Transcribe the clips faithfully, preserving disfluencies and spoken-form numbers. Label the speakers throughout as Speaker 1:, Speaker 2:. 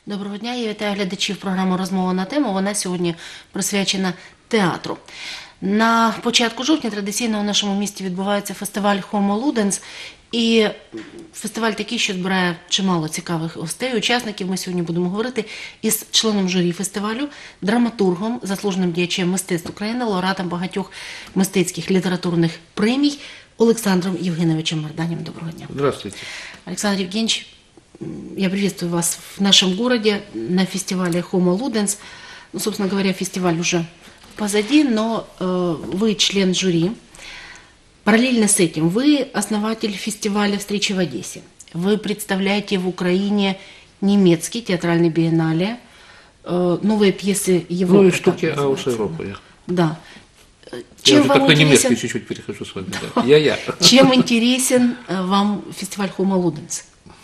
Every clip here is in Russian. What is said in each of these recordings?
Speaker 1: Доброго дня, я вітаю глядачів програми «Розмова на тему». Вона сьогодні присвячена театру. На початку жовтня традиційно у нашому місті відбувається фестиваль «Homo Ludens». І фестиваль такий, що збирає чимало цікавих гостей, учасників. Ми сьогодні будемо говорити із членом журі фестивалю, драматургом, заслуженим діячем мистецтв України, лауреатом багатьох мистецьких літературних премій Олександром Євгеновичем Марданем. Доброго дня.
Speaker 2: Здравствуйте.
Speaker 1: Александр Евгеньевич, я приветствую вас в нашем городе на фестивале «Homo Ludens». Ну, собственно говоря, фестиваль уже позади, но э, вы член жюри. Параллельно с этим вы основатель фестиваля «Встречи в Одессе». Вы представляете в Украине немецкий театральный биеннале, э, новые пьесы Европы.
Speaker 2: Ну и штуки Аус Европы.
Speaker 1: Да.
Speaker 2: Чем я
Speaker 1: вам
Speaker 2: уже так на
Speaker 1: интересен...
Speaker 2: немецкий чуть-чуть перехожу с вами. Да. Я-я.
Speaker 1: Чем интересен вам фестиваль «Homo Ludens»?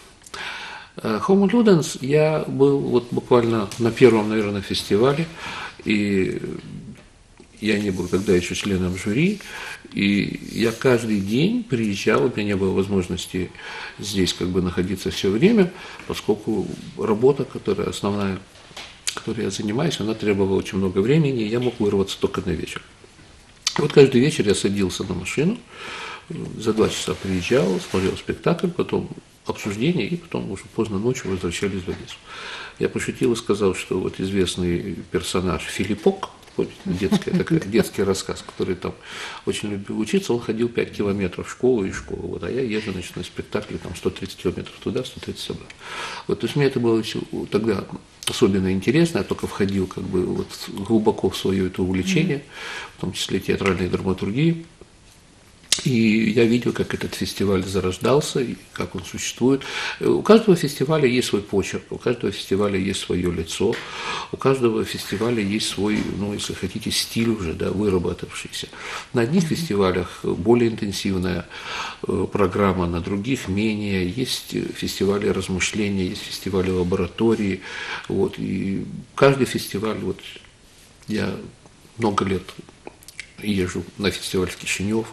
Speaker 2: Homo Ludens, я был вот буквально на первом, наверное, фестивале, и я не был тогда еще членом жюри, и я каждый день приезжал, у меня не было возможности здесь как бы находиться все время, поскольку работа, которая основная, которой я занимаюсь, она требовала очень много времени, и я мог вырваться только на вечер. Вот каждый вечер я садился на машину, за два часа приезжал, смотрел спектакль, потом обсуждение, и потом уже поздно ночью возвращались в Одессу. Я пошутил и сказал, что вот известный персонаж Филиппок, детский, такой, детский рассказ, который там очень любил учиться, он ходил пять километров в школу и в школу, вот, а я езжу, значит, на спектакле там сто тридцать километров туда, сто тридцать обратно. Вот, то есть мне это было тогда особенно интересно, я только входил как бы вот глубоко в свое это увлечение, mm-hmm. в том числе театральной драматургии. И я видел, как этот фестиваль зарождался, и как он существует. У каждого фестиваля есть свой почерк, у каждого фестиваля есть свое лицо, у каждого фестиваля есть свой, ну, если хотите, стиль уже, да, выработавшийся. На одних фестивалях более интенсивная программа, на других менее. Есть фестивали размышления, есть фестивали лаборатории. Вот, и каждый фестиваль, вот я много лет езжу на фестиваль в Кишинев.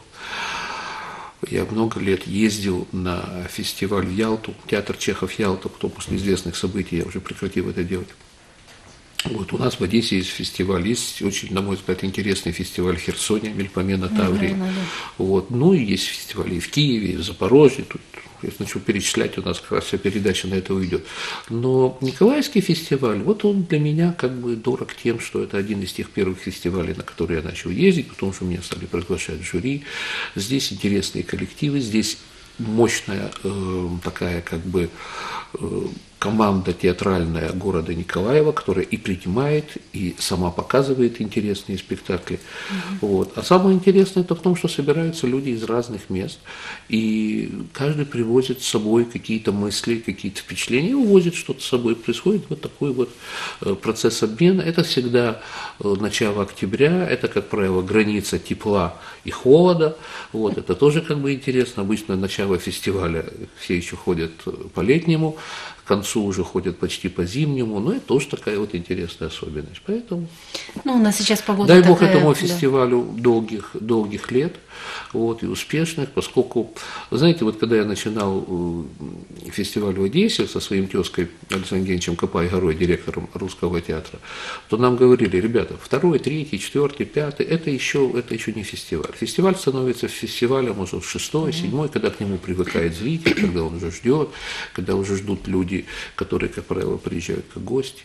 Speaker 2: Я много лет ездил на фестиваль в Ялту, театр Чехов-Ялта, потом после известных событий я уже прекратил это делать. Вот у нас в Одессе есть фестиваль, есть очень, на мой взгляд, интересный фестиваль в Херсоне, Мельпомена Таврии. Mm-hmm. Вот. Ну и есть фестивали и в Киеве, и в Запорожье. Тут, если начну перечислять, у нас как раз вся передача на это уйдет. Но Николаевский фестиваль, вот он для меня как бы дорог тем, что это один из тех первых фестивалей, на которые я начал ездить, потому что меня стали приглашать в жюри. Здесь интересные коллективы, здесь мощная э, такая как бы э, команда театральная города Николаева, которая и принимает, и сама показывает интересные спектакли. Mm-hmm. Вот. А самое интересное это в том, что собираются люди из разных мест, и каждый привозит с собой какие-то мысли, какие-то впечатления, и увозит что-то с собой. Происходит вот такой вот процесс обмена. Это всегда начало октября, это, как правило, граница тепла и холода. Вот. Это тоже как бы интересно. Обычно начало фестиваля все еще ходят по-летнему, к концу уже ходят почти по-зимнему, но это тоже такая вот интересная особенность. Поэтому
Speaker 1: ну, у нас сейчас погода
Speaker 2: дай
Speaker 1: такая,
Speaker 2: бог этому
Speaker 1: да.
Speaker 2: фестивалю долгих, долгих лет, вот, и успешных, поскольку, знаете, вот когда я начинал фестиваль в Одессе со своим тезкой Александром Евгеньевичем Копай-Горой, директором Русского театра, то нам говорили: ребята, второй, третий, четвертый, пятый, это еще, это еще не фестиваль. Фестиваль становится фестивалем, может, шестой, седьмой, когда к нему привыкает зритель, когда он уже ждет, когда уже ждут люди, которые, как правило, приезжают как гости.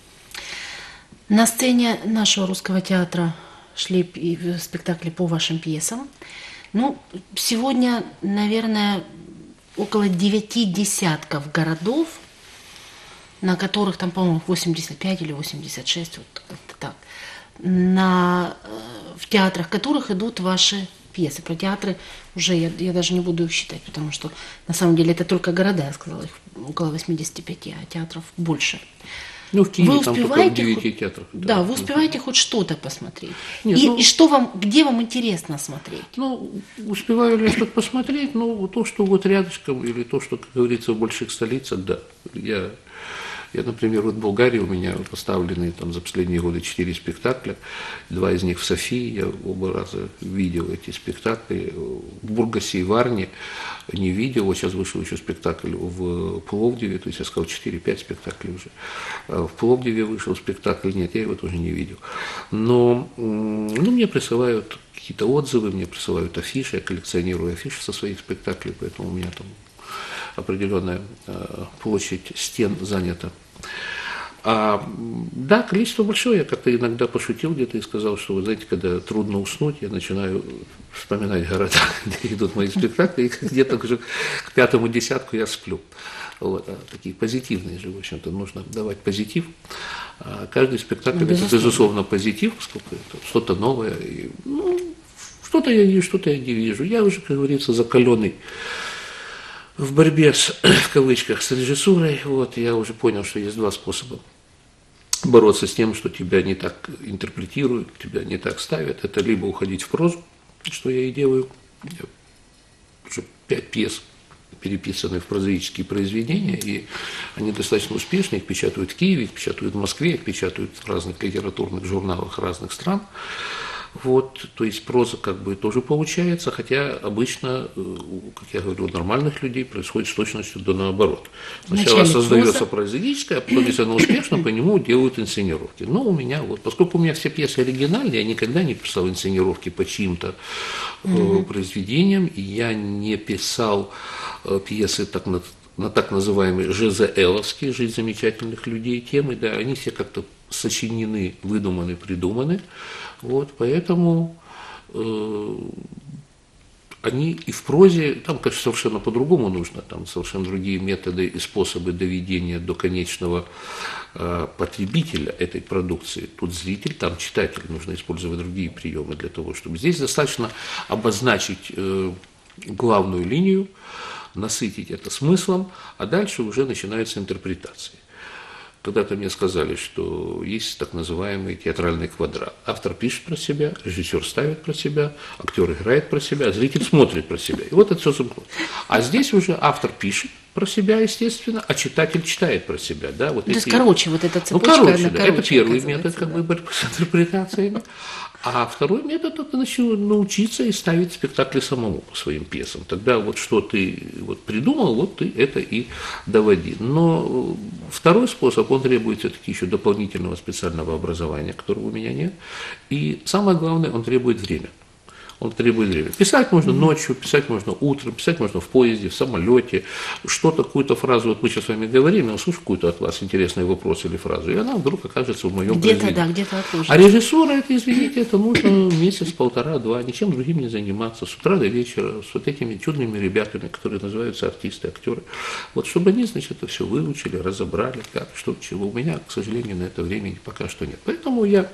Speaker 1: На сцене нашего Русского театра шли спектакли по вашим пьесам. Ну, сегодня, наверное, около девяти десятков городов, на которых там, по-моему, восемьдесят пять или восемьдесят шесть, вот как-то так, на, в театрах которых идут ваши пьесы. Про театры уже я, я даже не буду их считать, потому что на самом деле это только города, я сказала, их около восьмидесяти пяти, а театров больше.
Speaker 2: Ну, в Киеве
Speaker 1: вы
Speaker 2: там
Speaker 1: успеваете
Speaker 2: только в девяти
Speaker 1: хоть,
Speaker 2: театрах. Да,
Speaker 1: да, вы успеваете хоть что-то посмотреть?
Speaker 2: Нет,
Speaker 1: и,
Speaker 2: ну,
Speaker 1: и что вам, где вам интересно смотреть?
Speaker 2: Ну, успеваю ли я что-то посмотреть? Ну, то, что вот рядышком, или то, что, как говорится, в больших столицах, да. Я Я, например, вот в Болгарии у меня поставлены там за последние годы четыре спектакля, два из них в Софии, я оба раза видел эти спектакли, в Бургасе и Варне не видел, вот сейчас вышел еще спектакль в Пловдиве, то есть я сказал четыре-пять спектаклей уже, в Пловдиве вышел спектакль, нет, я его тоже не видел, но ну, мне присылают какие-то отзывы, мне присылают афиши, я коллекционирую афиши со своих спектаклей, поэтому у меня там определенная площадь стен занята. А, да, количество большое. Я как-то иногда пошутил где-то и сказал, что, вы знаете, когда трудно уснуть, я начинаю вспоминать города, где идут мои спектакли, и где-то уже к пятому десятку я сплю. Вот, а такие позитивные же, в общем-то, нужно давать позитив. А каждый спектакль, ну, это, безусловно, позитив, поскольку это что-то новое. И, ну, что-то я вижу, что-то я не вижу. Я уже, как говорится, закаленный в борьбе с, в кавычках, с режиссурой. Вот, я уже понял, что есть два способа бороться с тем, что тебя не так интерпретируют, тебя не так ставят. Это либо уходить в прозу, что я и делаю. Я уже пять пьес переписаны в прозаические произведения, и они достаточно успешны, их печатают в Киеве, их печатают в Москве, их печатают в разных литературных журналах разных стран. Вот, то есть проза как бы тоже получается, хотя обычно, как я говорю, у нормальных людей происходит с точностью до наоборот. Сначала Вначале создается прозаическое, а потом, если оно успешно, по нему делают инсценировки. Но у меня, вот, поскольку у меня все пьесы оригинальные, я никогда не писал инсценировки по чьим-то mm-hmm. произведениям, и я не писал пьесы так на, на так называемые ЖЗЛовские, «Жизнь замечательных людей» темы, да, они все как-то сочинены, выдуманы, придуманы. Вот, поэтому э, они и в прозе, там, конечно, совершенно по-другому нужно, там совершенно другие методы и способы доведения до конечного э, потребителя этой продукции. Тут зритель, там читатель, нужно использовать другие приемы для того, чтобы здесь достаточно обозначить э, главную линию, насытить это смыслом, а дальше уже начинаются интерпретации. Когда-то мне сказали, что есть так называемый театральный квадрат. Автор пишет про себя, режиссер ставит про себя, актер играет про себя, зритель смотрит про себя. И вот это все замкнуто. А здесь уже автор пишет про себя, естественно, а читатель читает про себя. Да? Вот
Speaker 1: То
Speaker 2: эти...
Speaker 1: есть, короче, вот эта цепочка.
Speaker 2: Ну, короче, да, это первый метод как бы, борьбы с интерпретациями. А второй метод – это научиться и ставить спектакли самому по своим пьесам. Тогда вот что ты вот придумал, вот ты это и доводи. Но второй способ, он требует все-таки еще дополнительного специального образования, которого у меня нет. И самое главное, он требует время. Он требует времени. Писать можно ночью, писать можно утром, писать можно в поезде, в самолете, что-то, какую-то фразу, вот мы сейчас с вами говорим, я услышу какую-то от вас интересный вопрос или фразу, и она вдруг окажется в моем
Speaker 1: где-то,
Speaker 2: произведении.
Speaker 1: Да, где-то отложится.
Speaker 2: А режиссура, это, извините, это нужно месяц, полтора, два, ничем другим не заниматься, с утра до вечера, с вот этими чудными ребятами, которые называются артисты, актеры. Вот чтобы они, значит, это все выучили, разобрали, как, что, чего. У меня, к сожалению, на это времени пока что нет. Поэтому я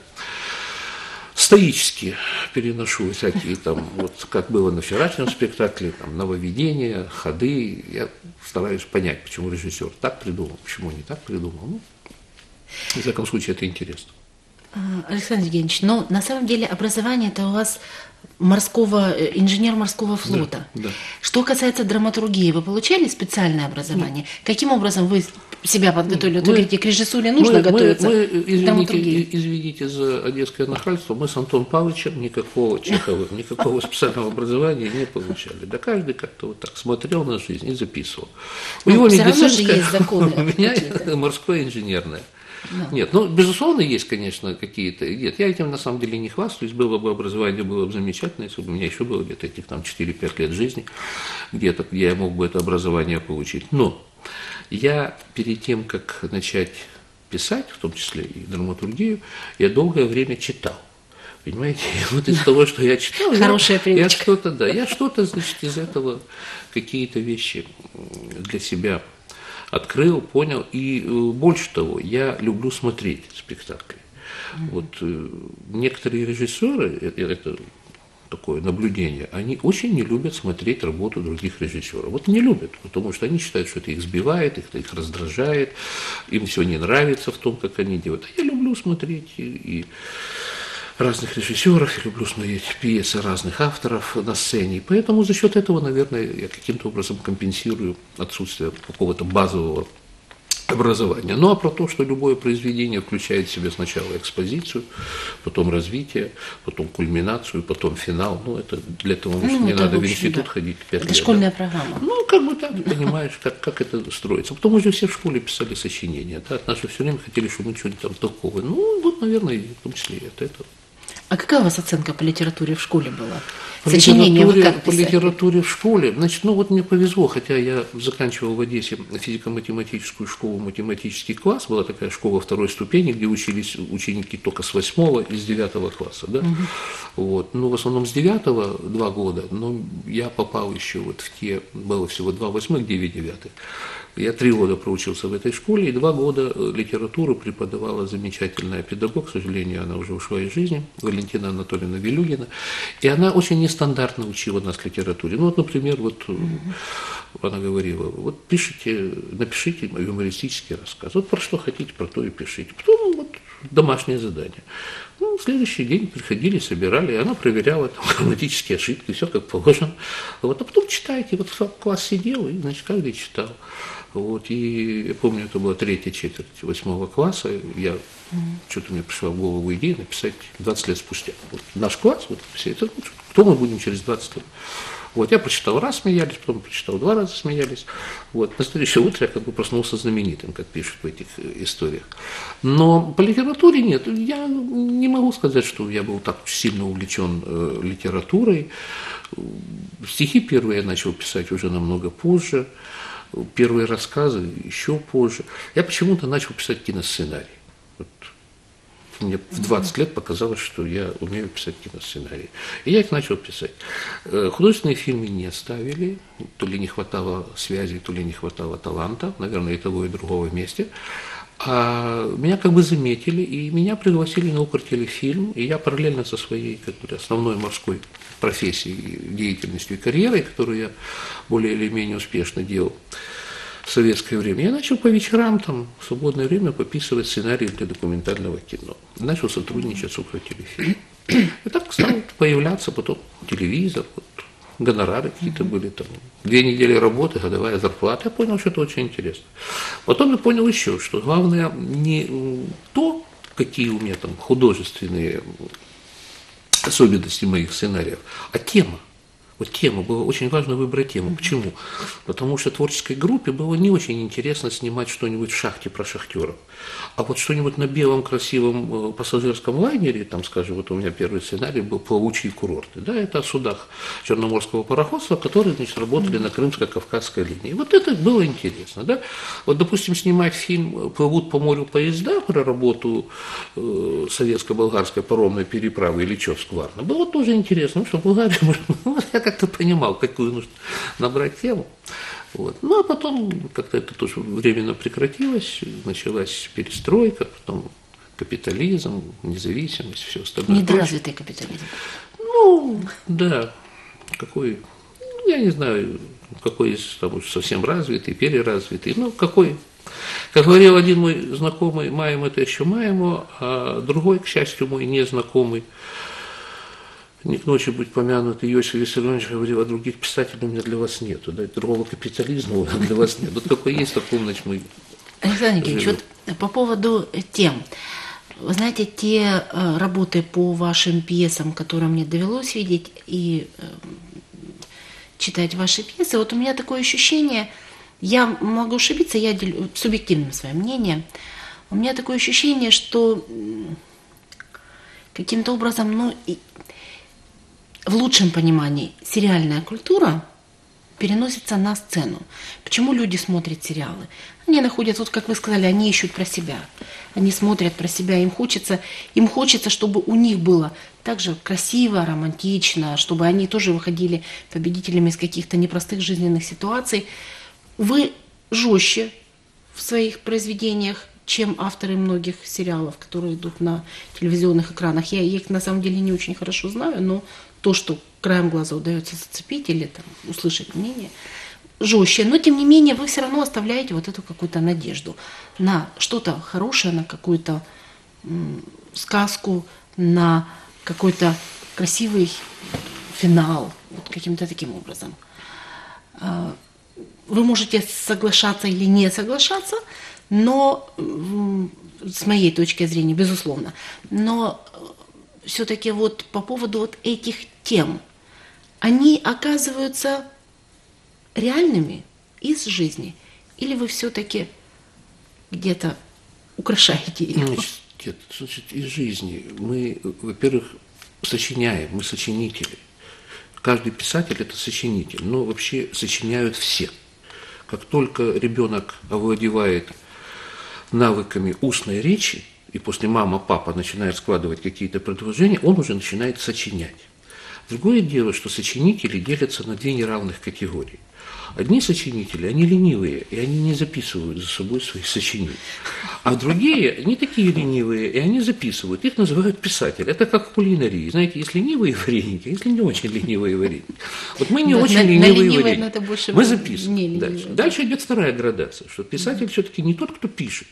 Speaker 2: стоически переношу всякие там, вот как было на вчерашнем спектакле, там, нововведения, ходы. Я стараюсь понять, почему режиссер так придумал, почему не так придумал. Ну, в всяком случае, это интересно.
Speaker 1: Александр Евгеньевич, но на самом деле образование-то у вас морского, инженер морского флота.
Speaker 2: Да, да.
Speaker 1: Что касается драматургии, вы получали специальное образование? Нет. Каким образом вы себя подготовили? Вы говорите, к режиссуре нужно мы, готовиться.
Speaker 2: Мы, мы извините, извините за одесское нахальство, мы с Антоном Павловичем никакого Чехова, никакого специального образования не получали. Да каждый как-то вот так смотрел на жизнь и записывал. У него медицинское, у меня морское инженерное. Да. Нет, ну, безусловно, есть, конечно, какие-то... Нет, я этим на самом деле не хвастаюсь. Было бы образование, было бы замечательно, если бы у меня еще было где-то этих там четыре-пять лет жизни, где-то, где я мог бы это образование получить. Но я перед тем, как начать писать, в том числе и драматургию, я долгое время читал. Понимаете, вот из того, что я читал,
Speaker 1: Хорошая
Speaker 2: я, я что-то, да, я что-то, значит, из этого какие-то вещи для себя открыл, понял, и больше того, я люблю смотреть спектакли. Mm-hmm. Вот э, некоторые режиссеры, это, это такое наблюдение, они очень не любят смотреть работу других режиссеров. Вот не любят, потому что они считают, что это их сбивает, их, их раздражает, им все не нравится в том, как они делают. А я люблю смотреть и, и разных режиссеров, я люблю смотреть пьесы разных авторов на сцене, и поэтому за счет этого, наверное, я каким-то образом компенсирую отсутствие какого-то базового образования. Ну а про то, что любое произведение включает в себя сначала экспозицию, потом развитие, потом кульминацию, потом финал. Ну, это для этого ну, не надо в, общем, в институт да. ходить пять лет.
Speaker 1: Это школьная
Speaker 2: да.
Speaker 1: программа.
Speaker 2: Ну, как бы так, понимаешь, как, как это строится. Потом мы же все в школе писали сочинения. Да? Нас же все время хотели, чтобы мы что-нибудь там толковое. Ну, вот, наверное, в том числе и от этого.
Speaker 1: А какая у вас оценка по литературе в школе была?
Speaker 2: По
Speaker 1: Сочинение вы как
Speaker 2: по литературе в школе, значит, ну вот мне повезло, хотя я заканчивал в Одессе физико-математическую школу, математический класс, была такая школа второй ступени, где учились ученики только с восьмого и с девятого класса, да, угу. Вот, ну в основном с девятого два года, но я попал еще вот в те, было всего два восьмых, девять девятых. Я три года проучился в этой школе, и два года литературу преподавала замечательная педагог, к сожалению, она уже ушла из жизни, Валентина Анатольевна Вилюгина, и она очень нестандартно учила нас литературе. Ну вот, например, вот mm-hmm. она говорила, вот пишите, напишите юмористический рассказ, вот про что хотите, про то и пишите. Потом вот домашнее задание. Ну, в следующий день приходили, собирали, и она проверяла там грамматические ошибки, все как положено. Вот, а потом читайте, вот в класс сидел, и, значит, каждый читал. Вот, и я помню, это была третья четверть восьмого класса, я, mm-hmm. что-то мне пришла в голову идея написать двадцать лет спустя. Вот наш класс, вот все это, кто мы будем через двадцать лет. Вот, я прочитал раз, смеялись, потом прочитал два раза, смеялись. Вот, на следующее утро я как бы проснулся знаменитым, как пишут в этих историях. Но по литературе нет. Я не могу сказать, что я был так сильно увлечен э, литературой. Стихи первые я начал писать уже намного позже. Первые рассказы еще позже. Я почему-то начал писать киносценарий. Вот. Мне в двадцать лет показалось, что я умею писать киносценарии. И я их начал писать. Художественные фильмы не ставили. То ли не хватало связи, то ли не хватало таланта. Наверное, и того, и другого вместе. А меня как бы заметили, и меня пригласили на Укртелефильм, и я параллельно со своей как бы, основной морской профессией, деятельностью и карьерой, которую я более или менее успешно делал в советское время, я начал по вечерам, там, в свободное время пописывать сценарии для документального кино. Начал сотрудничать с Укртелефильмом. И так стал появляться потом телевизор, вот, гонорары какие-то были, там, две недели работы, годовая зарплата. Я понял, что это очень интересно. Потом я понял еще, что главное не то, какие у меня там художественные особенности моих сценариев, а тема. Вот тема, было очень важно выбрать тему. Почему? Потому что творческой группе было не очень интересно снимать что-нибудь в шахте про шахтеров. А вот что-нибудь на белом красивом пассажирском лайнере, там, скажем, вот у меня первый сценарий был «Плавучие курорты». Да, это о судах Черноморского пароходства, которые, значит, работали на Крымско-Кавказской линии. Вот это было интересно. Да? Вот, допустим, снимать фильм «Плывут по морю поезда» про работу э, советско-болгарской паромной переправы Ильичевск-Варна было тоже интересно, потому что в Болгарии, я как-то понимал, какую нужно набрать тему. Вот. Ну, а потом как-то это тоже временно прекратилось, началась перестройка, потом капитализм, независимость, все остальное.
Speaker 1: Недоразвитый капитализм.
Speaker 2: Ну, да, какой, я не знаю, какой из там совсем развитый, переразвитый, ну, какой, как говорил один мой знакомый, маем это еще маемо, а другой, к счастью, мой незнакомый, не к ночи будь помянут, Иосиф Виссарионович говорил, а других писателей у меня для вас нету, да, другого капитализма для вас нет. Вот какой есть, такой, значит, мы
Speaker 1: Александр Никитич, вот по поводу тем. Вы знаете, те работы по вашим пьесам, которые мне довелось видеть и читать ваши пьесы, вот у меня такое ощущение, я могу ошибиться, я делю субъективным своим мнением, у меня такое ощущение, что каким-то образом, ну, в лучшем понимании, сериальная культура переносится на сцену. Почему люди смотрят сериалы? Они находят, вот как вы сказали, они ищут про себя. Они смотрят про себя, им хочется, им хочется, чтобы у них было так же красиво, романтично, чтобы они тоже выходили победителями из каких-то непростых жизненных ситуаций. Вы жестче в своих произведениях, чем авторы многих сериалов, которые идут на телевизионных экранах. Я их на самом деле не очень хорошо знаю, но то, что краем глаза удается зацепить или там, услышать мнение, жестче. Но, тем не менее, вы все равно оставляете вот эту какую-то надежду на что-то хорошее, на какую-то м, сказку, на какой-то красивый финал, вот каким-то таким образом. Вы можете соглашаться или не соглашаться, но м, с моей точки зрения, безусловно, но все-таки вот по поводу вот этих тем, они оказываются реальными из жизни, или вы все-таки где-то украшаете их?
Speaker 2: Значит, нет, значит, из жизни. Мы, во-первых, сочиняем, мы сочинители. Каждый писатель – это сочинитель, но вообще сочиняют все. Как только ребенок овладевает навыками устной речи, и после мама, папа начинает складывать какие-то предложения, он уже начинает сочинять. Другое дело, что сочинители делятся на две неравных категории. Одни сочинители, они ленивые, и они не записывают за собой свои сочинения. А другие, не такие ленивые, и они записывают. Их называют писатели. Это как в кулинарии. Знаете, есть ленивые вареники, а есть не очень ленивые вареники. Вот мы не да, очень на, ленивые на вареники. Мы записываем. Дальше. Дальше идет вторая градация, что писатель все-таки не тот, кто пишет,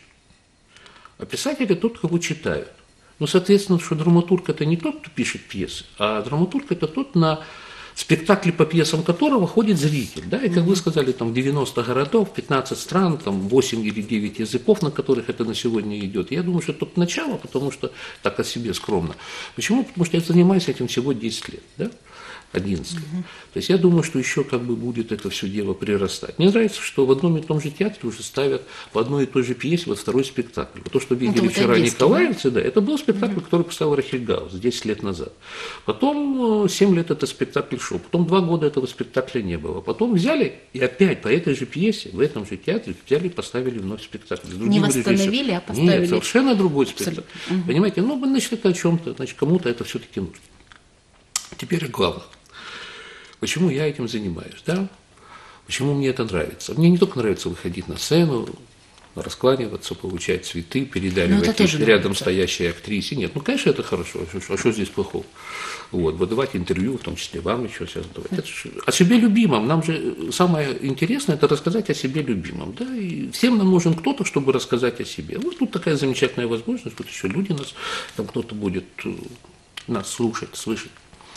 Speaker 2: а писатель – это тот, кого читают. Ну, соответственно, что драматург – это не тот, кто пишет пьесы, а драматург – это тот, на спектакли, по пьесам которого ходит зритель. Да? И, как вы сказали, там девяносто городов, пятнадцать стран, там восемь или девять языков, на которых это на сегодня идет. Я думаю, что это только начало, потому что так о себе скромно. Почему? Потому что я занимаюсь этим всего десять лет. Да? одиннадцать лет. Угу. То есть я думаю, что еще как бы будет это все дело прирастать. Мне нравится, что в одном и том же театре уже ставят по одной и той же пьесе вот второй спектакль. Вот то, что видели ну, вчера Николаевцы, да, это был спектакль, угу. который поставил Рахельгаус десять лет назад. Потом семь лет это спектакль шел. Потом два года этого спектакля не было. Потом взяли и опять по этой же пьесе в этом же театре взяли и поставили вновь спектакль.
Speaker 1: Не восстановили, режиссером. А поставили.
Speaker 2: Нет, совершенно другой спектакль. Угу. Понимаете, ну, значит, это о чем-то, значит, кому-то это все-таки нужно. Теперь главное. Почему я этим занимаюсь, да? Почему мне это нравится? Мне не только нравится выходить на сцену, раскланиваться, получать цветы, передаривать рядом нравится. Стоящей актрисе. Нет, ну, конечно, это хорошо. А что здесь плохого? Вот, выдавать интервью, в том числе вам еще сейчас давать. Это же, о себе любимом. Нам же самое интересное – это рассказать о себе любимом. Да? И всем нам нужен кто-то, чтобы рассказать о себе. Вот тут такая замечательная возможность. Вот еще люди нас, там кто-то будет нас слушать, слышать.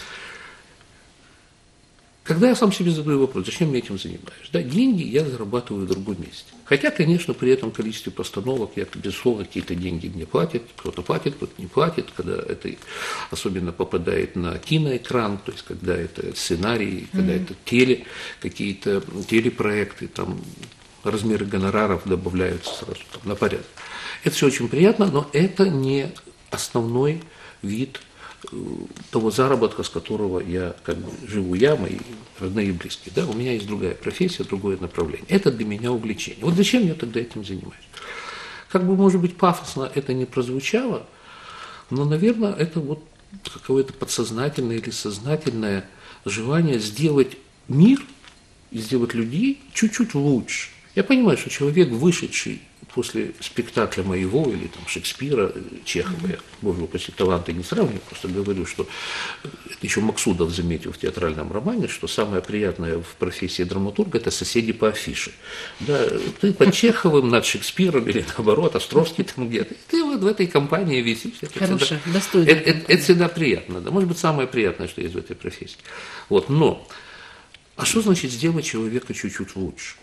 Speaker 2: Когда я сам себе задаю вопрос, зачем я этим занимаюсь? Да, деньги я зарабатываю в другом месте. Хотя, конечно, при этом количестве постановок я, безусловно, какие-то деньги мне платят, кто-то платит, кто-то не платит, когда это особенно попадает на киноэкран, то есть когда это сценарии, когда mm-hmm. это теле, какие-то телепроекты, там размеры гонораров добавляются сразу там, на порядок. Это все очень приятно, но это не основной вид того заработка, с которого я как бы живу, я, мои родные и близкие. Да? У меня есть другая профессия, другое направление. Это для меня увлечение. Вот зачем я тогда этим занимаюсь? Как бы, может быть, пафосно это не прозвучало, но, наверное, это вот какое-то подсознательное или сознательное желание сделать мир и сделать людей чуть-чуть лучше. Я понимаю, что человек, вышедший после спектакля моего или там Шекспира, Чехова, я, боже упаси, таланты не сравниваю, просто говорю, что это еще Максудов заметил в театральном романе, что самое приятное в профессии драматурга – это соседи по афише. Да, ты под Чеховым, над Шекспиром или наоборот, Островский там где-то, ты вот в этой компании висишь.
Speaker 1: Хорошая, достойная.
Speaker 2: Это, это, это всегда приятно, да, может быть, самое приятное, что есть в этой профессии. Вот, но, а что значит сделать человека чуть-чуть лучше?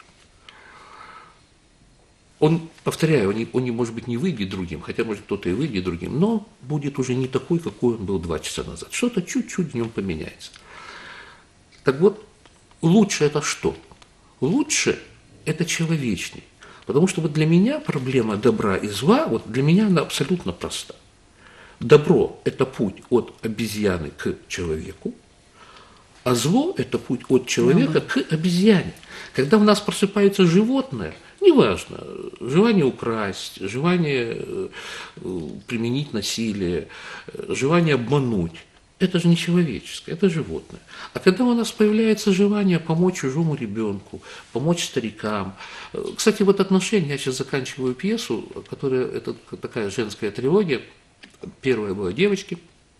Speaker 2: Он, повторяю, он, не, он не, может быть, не выйдет другим, хотя, может, кто-то и выйдет другим, но будет уже не такой, какой он был два часа назад. Что-то чуть-чуть в нем поменяется. Так вот, лучше это что? Лучше это человечней. Потому что вот для меня проблема добра и зла, вот для меня она абсолютно проста. Добро – это путь от обезьяны к человеку, а зло – это путь от человека к обезьяне. Когда в нас просыпается животное, неважно, желание украсть, желание применить насилие, желание обмануть, это же не человеческое, это животное. А когда у нас появляется желание помочь чужому ребенку, помочь старикам. Кстати, вот отношения, я сейчас заканчиваю пьесу, которая, это такая женская трилогия. Первая была девочки,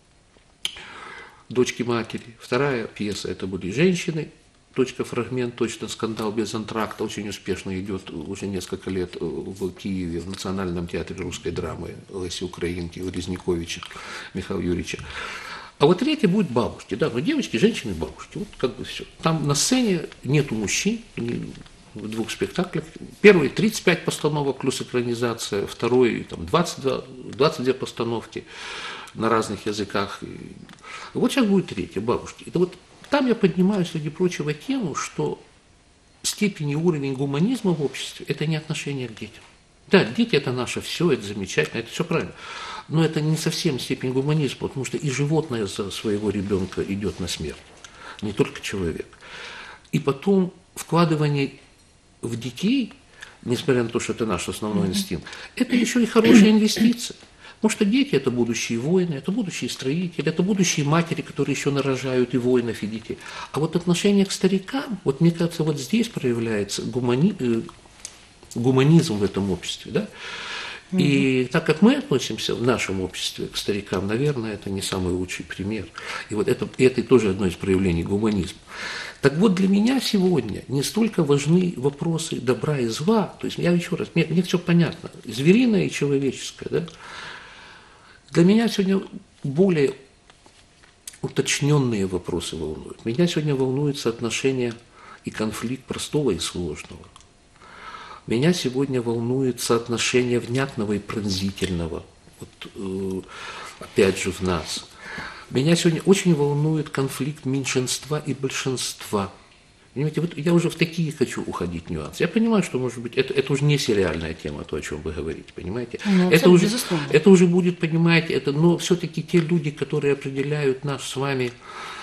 Speaker 2: дочки матери. Вторая пьеса это были женщины. Точка фрагмент, точно скандал без антракта, очень успешно идет уже несколько лет в Киеве, в Национальном театре русской драмы Леси Украинки, Резниковича, Михаила Юрьевича. А вот третья будет бабушки, да, но девочки, женщины, бабушки, вот как бы все. Там на сцене нету мужчин, в двух спектаклях. Первый тридцать пять постановок плюс экранизация, второй там, двадцать два, двадцать две постановки на разных языках. И вот сейчас будет третья, «Бабушки». Это вот там я поднимаю, среди прочего, тему, что степень и уровень гуманизма в обществе – это не отношение к детям. Да, дети – это наше все, это замечательно, это все правильно. Но это не совсем степень гуманизма, потому что и животное за своего ребенка идет на смерть, не только человек. И потом вкладывание в детей, несмотря на то, что это наш основной инстинкт, это еще и хорошая инвестиция. Потому что дети – это будущие воины, это будущие строители, это будущие матери, которые еще нарожают и воинов, и детей. А вот отношение к старикам, вот мне кажется, вот здесь проявляется гумани... гуманизм в этом обществе. Да? И так как мы относимся в нашем обществе к старикам, наверное, это не самый лучший пример. И вот это, это тоже одно из проявлений гуманизма. Так вот, для меня сегодня не столько важны вопросы добра и зла, то есть я еще раз, мне, мне все понятно, звериное и человеческое, да? Для меня сегодня более уточненные вопросы волнуют. Меня сегодня волнует соотношение и конфликт простого и сложного. Меня сегодня волнует соотношение внятного и пронзительного, вот, э, опять же, в нас. Меня сегодня очень волнует конфликт меньшинства и большинства. Понимаете, вот я уже в такие хочу уходить нюансы. Я понимаю, что, может быть, это, это уже не сериальная тема, то, о чем вы говорите, понимаете?
Speaker 1: Ну,
Speaker 2: это, уже,
Speaker 1: это
Speaker 2: уже будет, понимаете, это, но все-таки те люди, которые определяют наш с вами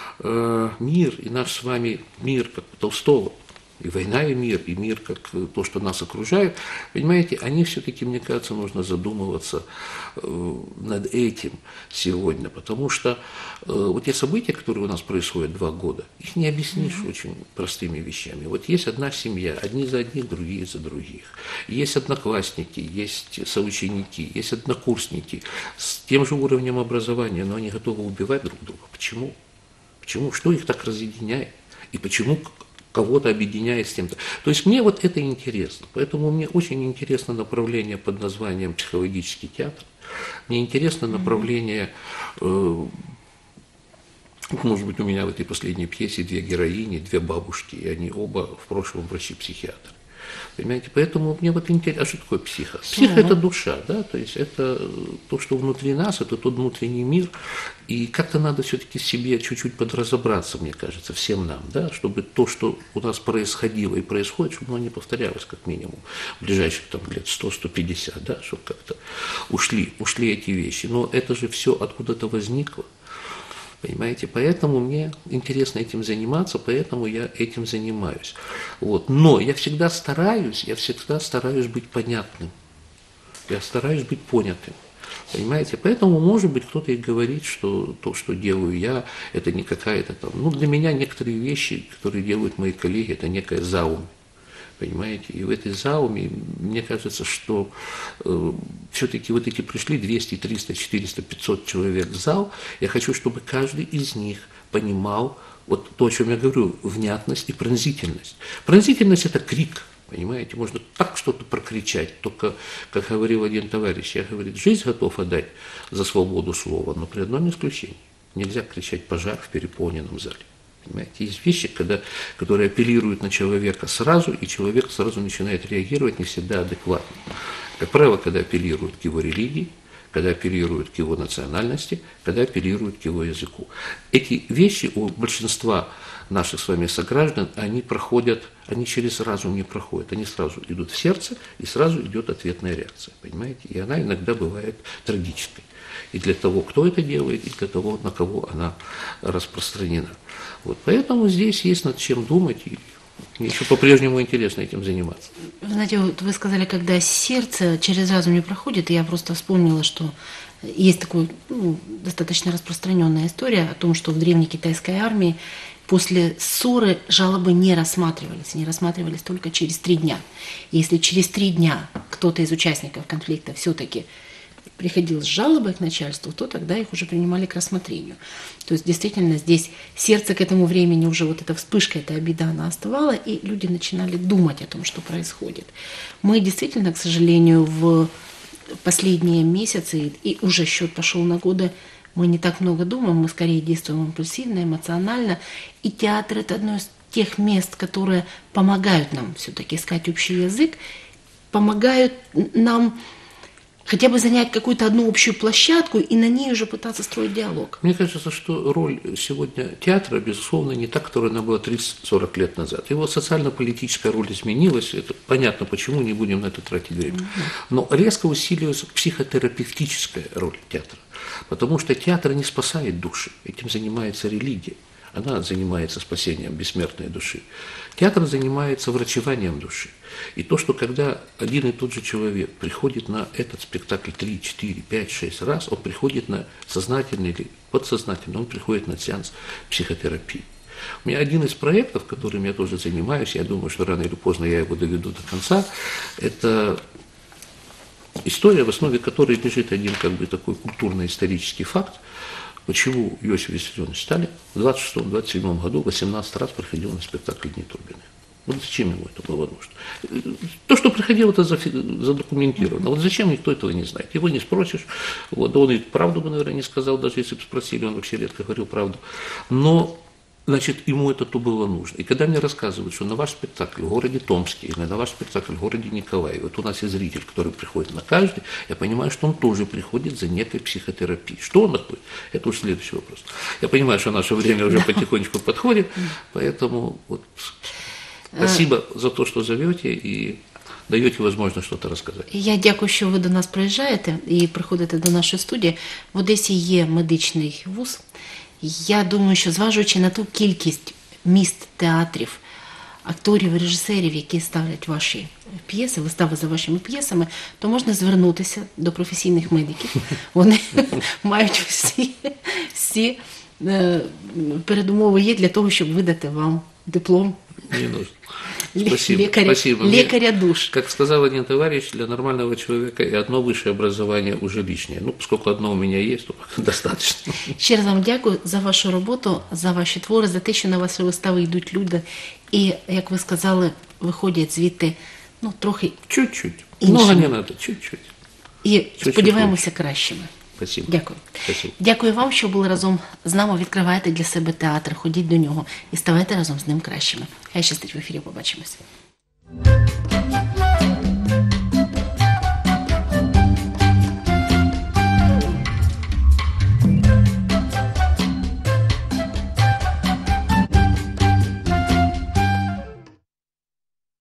Speaker 2: э, мир, и наш с вами мир, как у Толстого, и война, и мир, и мир, как то, что нас окружает, понимаете, они все-таки, мне кажется, нужно задумываться э, над этим сегодня, потому что э, вот те события, которые у нас происходят два года, их не объяснишь mm-hmm. очень простыми вещами. Вот есть одна семья, одни за одних, другие за других. Есть одноклассники, есть соученики, есть однокурсники с тем же уровнем образования, но они готовы убивать друг друга. Почему? Почему? Что их так разъединяет? И почему кого-то объединяет с тем-то. То есть мне вот это интересно. Поэтому мне очень интересно направление под названием психологический театр. Мне интересно направление, э, может быть, у меня в этой последней пьесе две героини, две бабушки, и они оба в прошлом врачи-психиатры. Понимаете, поэтому мне вот интересно, а что такое психа? Психа – это душа, да, то есть это то, что внутри нас, это тот внутренний мир, и как-то надо все-таки себе чуть-чуть подразобраться, мне кажется, всем нам, да, чтобы то, что у нас происходило и происходит, чтобы оно не повторялось, как минимум, в ближайших там лет сто - сто пятьдесят, да, чтобы как-то ушли, ушли эти вещи. Но это же все откуда-то возникло. Понимаете, поэтому мне интересно этим заниматься, поэтому я этим занимаюсь. Вот. Но я всегда стараюсь, я всегда стараюсь быть понятным. Я стараюсь быть понятым. Понимаете, поэтому, может быть, кто-то и говорит, что то, что делаю я, это не какая-то там... Ну, для меня некоторые вещи, которые делают мои коллеги, это некая заумь. Понимаете, и в этой зауме, мне кажется, что э, все-таки вот эти пришли двести, триста, четыреста, пятьсот человек в зал, я хочу, чтобы каждый из них понимал вот то, о чем я говорю, внятность и пронзительность. Пронзительность – это крик, понимаете, можно так что-то прокричать, только, как говорил один товарищ, я, говорит, жизнь готов отдать за свободу слова, но при одном исключении – нельзя кричать пожар в переполненном зале. Понимаете, есть вещи, когда, которые апеллируют на человека сразу, и человек сразу начинает реагировать не всегда адекватно. Как правило, когда апеллируют к его религии, когда апеллируют к его национальности, когда апеллируют к его языку. Эти вещи у большинства наших с вами сограждан, они проходят, они через разум не проходят, они сразу идут в сердце, и сразу идет ответная реакция, понимаете, и она иногда бывает трагической. И для того, кто это делает, и для того, на кого она распространена. Вот, поэтому здесь есть над чем думать, и мне еще по-прежнему интересно этим заниматься.
Speaker 1: Вы знаете, вот вы сказали, когда сердце через разум не проходит, и я просто вспомнила, что есть такая ну, достаточно распространенная история о том, что в древней китайской армии после ссоры жалобы не рассматривались, не рассматривались только через три дня. И если через три дня кто-то из участников конфликта все-таки приходил с жалобой к начальству, то тогда их уже принимали к рассмотрению. То есть действительно здесь сердце к этому времени уже вот эта вспышка, эта обида, она остывала, и люди начинали думать о том, что происходит. Мы действительно, к сожалению, в последние месяцы, и уже счет пошел на годы, мы не так много думаем, мы скорее действуем импульсивно, эмоционально. И театр – это одно из тех мест, которые помогают нам все-таки искать общий язык, помогают нам хотя бы занять какую-то одну общую площадку и на ней уже пытаться строить диалог.
Speaker 2: Мне кажется, что роль сегодня театра, безусловно, не та, которая она была тридцать-сорок лет назад. Его социально-политическая роль изменилась, это понятно, почему, не будем на это тратить время. Но резко усиливается психотерапевтическая роль театра, потому что театр не спасает души, этим занимается религия. Она занимается спасением бессмертной души. Театр занимается врачеванием души. И то, что когда один и тот же человек приходит на этот спектакль три, четыре, пять, шесть раз, он приходит на сознательный или подсознательный, он приходит на сеанс психотерапии. У меня один из проектов, которым я тоже занимаюсь, я думаю, что рано или поздно я его доведу до конца, это история, в основе которой лежит один как бы такой культурно-исторический факт, почему Иосиф Виссарионович Сталин в двадцать шестом — двадцать седьмом году восемнадцать раз приходил на спектакль «Дни Турбиных». Вот зачем ему это было нужно? То, что приходило, это задокументировано. Вот зачем, никто этого не знает. Его не спросишь. Вот, да он и правду бы, наверное, не сказал, даже если бы спросили, он вообще редко говорил правду. Но, значит, ему это то было нужно. И когда мне рассказывают, что на ваш спектакль в городе Томске или на ваш спектакль в городе Николаеве, вот у нас есть зритель, который приходит на каждый, я понимаю, что он тоже приходит за некой психотерапией. Что он находит? Это уже следующий вопрос. Я понимаю, что наше время уже потихонечку подходит, поэтому вот спасибо за то, що зовете і даєте можливість щось розказати.
Speaker 1: Я дякую, що ви до нас приїжджаєте і приходите до нашої студії. В Одесі є медичний вуз. Я думаю, що зважуючи на ту кількість міст, театрів, акторів і режисерів, які ставлять ваші п'єси, вистави за вашими п'єсами, то можна звернутися до професійних медиків. Вони мають всі, всі передумови є для того, щоб видати вам диплом.
Speaker 2: Не нужно. Спасибо.
Speaker 1: Лекаря,
Speaker 2: Спасибо.
Speaker 1: лекаря душ.
Speaker 2: Как сказал один товарищ, для нормального человека и одно высшее образование уже лишнее. Ну, поскольку одно у меня есть, то достаточно.
Speaker 1: Ще раз вам дякую за вашу роботу, за ваші твори, за те, що на ваші вистави йдуть люди. І, як ви сказали, виходять звідти, ну, трохи
Speaker 2: чуть-чуть.
Speaker 1: іншими.
Speaker 2: Много не надо, чуть-чуть.
Speaker 1: І
Speaker 2: Чуть-чуть
Speaker 1: сподіваємося
Speaker 2: лучше.
Speaker 1: кращими.
Speaker 2: Спасибо.
Speaker 1: Дякую.
Speaker 2: Спасибо.
Speaker 1: Дякую вам, що були разом з нами. Відкривайте для себе театр, ходіть до нього і ставайте разом з ним кращими. Хай щастить, в ефірі побачимось.